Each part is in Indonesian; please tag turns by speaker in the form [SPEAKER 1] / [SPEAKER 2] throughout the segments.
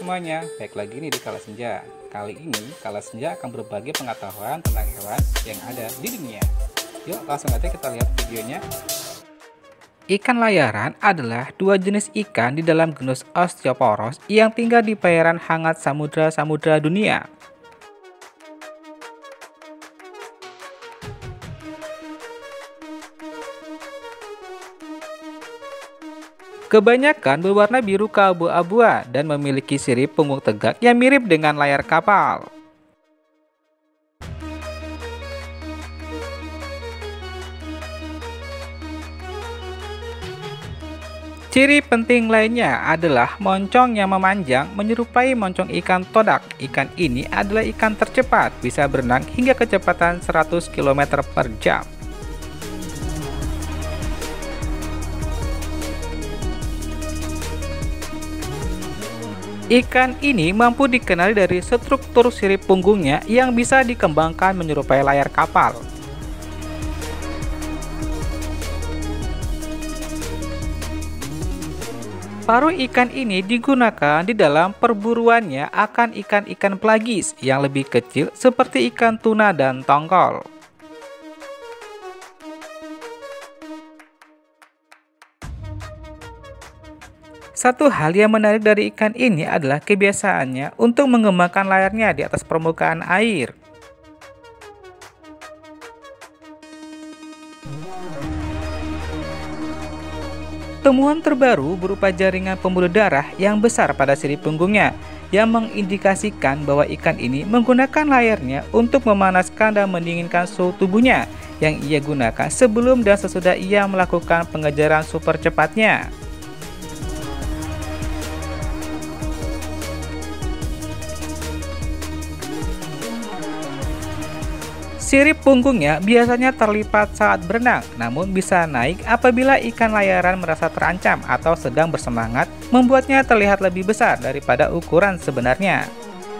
[SPEAKER 1] semuanya, baik lagi nih di Kala Senja. Kali ini Kala Senja akan berbagi pengetahuan tentang hewan yang ada di dunia. Yuk langsung aja kita lihat videonya. Ikan layaran adalah dua jenis ikan di dalam genus Osteoporos yang tinggal di perairan hangat samudra-samudra dunia. Kebanyakan berwarna biru keabu-abuan dan memiliki sirip punggung tegak yang mirip dengan layar kapal. Ciri penting lainnya adalah moncong yang memanjang menyerupai moncong ikan todak. Ikan ini adalah ikan tercepat, bisa berenang hingga kecepatan 100 km per jam. Ikan ini mampu dikenali dari struktur sirip punggungnya yang bisa dikembangkan menyerupai layar kapal. Paruh ikan ini digunakan di dalam perburuannya akan ikan-ikan pelagis yang lebih kecil seperti ikan tuna dan tongkol. Satu hal yang menarik dari ikan ini adalah kebiasaannya untuk mengembangkan layarnya di atas permukaan air. Temuan terbaru berupa jaringan pembuluh darah yang besar pada sirip punggungnya, yang mengindikasikan bahwa ikan ini menggunakan layarnya untuk memanaskan dan mendinginkan suhu tubuhnya yang ia gunakan sebelum dan sesudah ia melakukan pengejaran super cepatnya. Sirip punggungnya biasanya terlipat saat berenang, namun bisa naik apabila ikan layaran merasa terancam atau sedang bersemangat, membuatnya terlihat lebih besar daripada ukuran sebenarnya.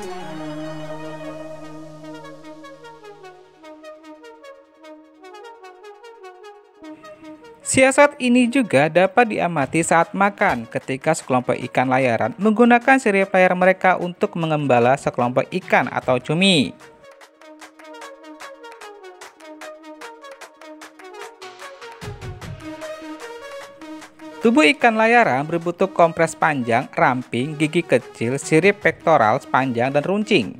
[SPEAKER 1] Siasat ini juga dapat diamati saat makan ketika sekelompok ikan layaran menggunakan sirip layar mereka untuk mengembala sekelompok ikan atau cumi. Tubuh ikan layaran berbentuk kompres panjang, ramping, gigi kecil, sirip pektoral panjang dan runcing.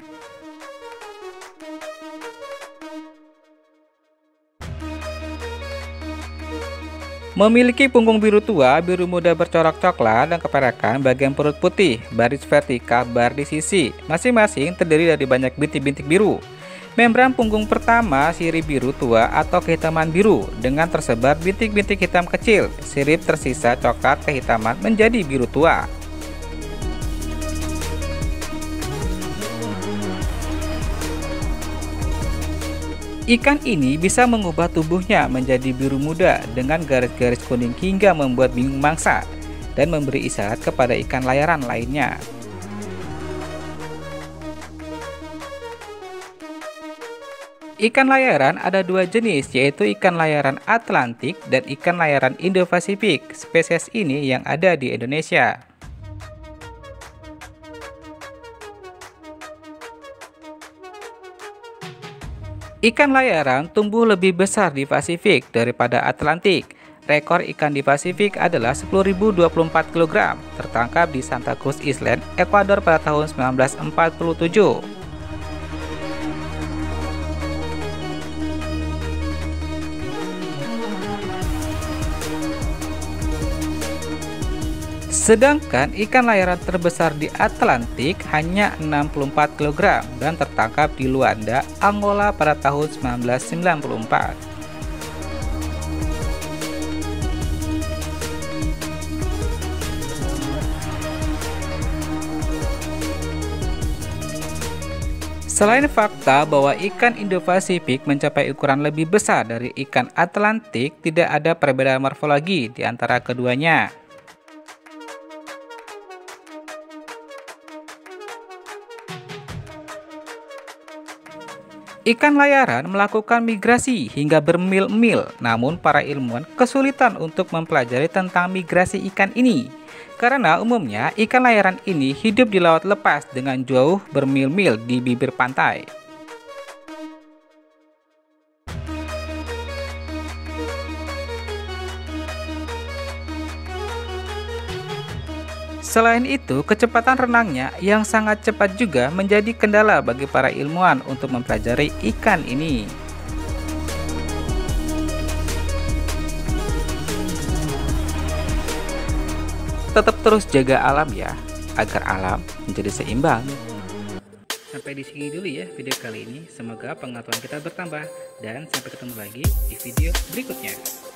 [SPEAKER 1] Memiliki punggung biru tua, biru muda bercorak coklat, dan keperakan bagian perut putih, baris vertikal bar di sisi, masing-masing terdiri dari banyak bintik-bintik biru. Membran punggung pertama sirip biru tua atau kehitaman biru dengan tersebar bintik-bintik hitam kecil. Sirip tersisa coklat kehitaman menjadi biru tua. Ikan ini bisa mengubah tubuhnya menjadi biru muda dengan garis-garis kuning hingga membuat bingung mangsa dan memberi isyarat kepada ikan layaran lainnya. Ikan layaran ada dua jenis, yaitu ikan layaran Atlantik dan ikan layaran Indo-Pasifik. Spesies ini yang ada di Indonesia. Ikan layaran tumbuh lebih besar di Pasifik daripada Atlantik. Rekor ikan di Pasifik adalah 10.024 kg, tertangkap di Santa Cruz Island, Ekuador pada tahun 1947. Sedangkan ikan layaran terbesar di Atlantik hanya 64 kg dan tertangkap di Luanda, Angola pada tahun 1994. Selain fakta bahwa ikan Indo-Pasifik mencapai ukuran lebih besar dari ikan Atlantik, tidak ada perbedaan morfologi di antara keduanya. Ikan layaran melakukan migrasi hingga bermil-mil, namun para ilmuwan kesulitan untuk mempelajari tentang migrasi ikan ini. Karena umumnya ikan layaran ini hidup di laut lepas dengan jauh bermil-mil di bibir pantai. Selain itu, kecepatan renangnya yang sangat cepat juga menjadi kendala bagi para ilmuwan untuk mempelajari ikan ini. Tetap terus jaga alam ya, agar alam menjadi seimbang. Sampai di sini dulu ya video kali ini. Semoga pengetahuan kita bertambah dan sampai ketemu lagi di video berikutnya.